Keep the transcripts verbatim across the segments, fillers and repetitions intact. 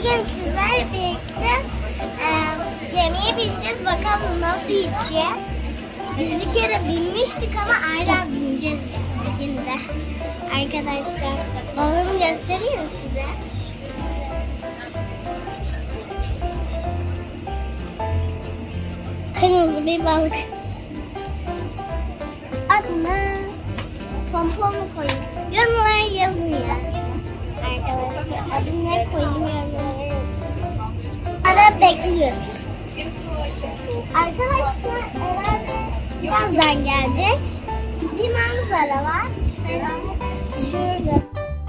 Bugün sizlerle birlikte e, gemiye bineceğiz. Bakalım nasıl gideceğiz. Biz bir kere binmiştik ama hala bineceğiz bugün de. Arkadaşlar balonu göstereyim mi size? Kırmızı bir balık. Adını pompon mu koyayım? Yorumlara yazın ya. Arkadaşlar adını ne koyayım yorumlara yazın. Ara bekliyoruz. Arkadaşlar herhalde birazdan gelecek. Bir manzara var. Şurada.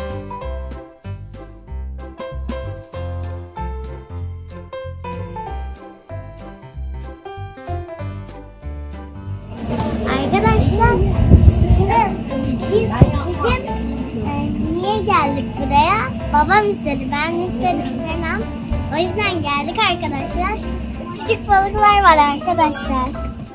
Arkadaşlar şimdi biz bugün e, niye geldik buraya? Babam istedi, ben istedim falan. O yüzden geldik arkadaşlar. Küçük balıklar var arkadaşlar.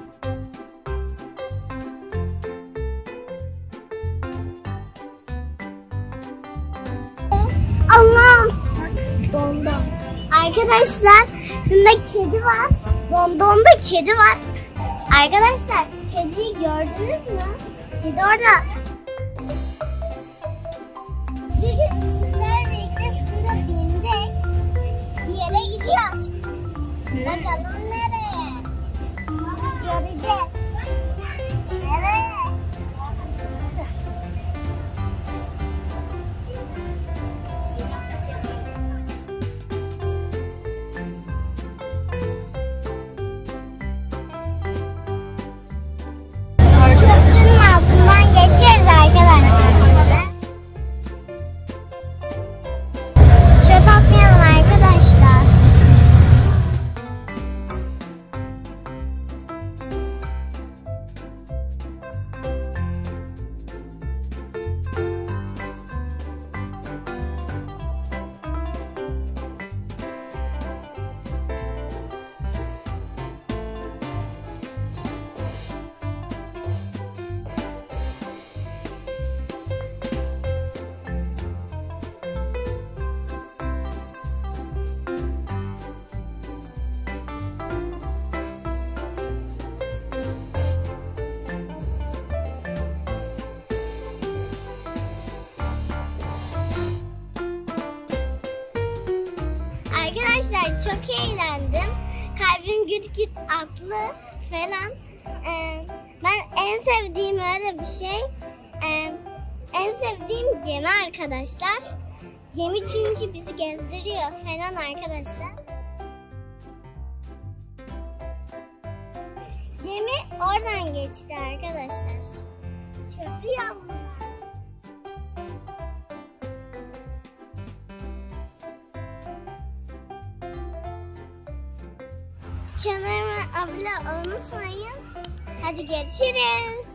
Allah! Dondum. Arkadaşlar şimdi kedi var. Dondonda kedi var. Arkadaşlar kediyi gördünüz mü? Kedi orada. Bugün sizlerle birlikte suda bindik. Bir yere gidiyoruz. Bakalım nereye? Göreceğiz. Nereye? Köprünün altından geçiyoruz arkadaşlar. Çöp atmayalım arkadaşlar. Arkadaşlar çok eğlendim. Kalbim güt güt atlı falan. Ee, ben en sevdiğim öyle bir şey. Ee, en sevdiğim gemi arkadaşlar. Gemi çünkü bizi gezdiriyor falan arkadaşlar. Gemi oradan geçti arkadaşlar. Köprü yolundan. Kanalıma abone olmayı unutmayın. Hadi görüşürüz.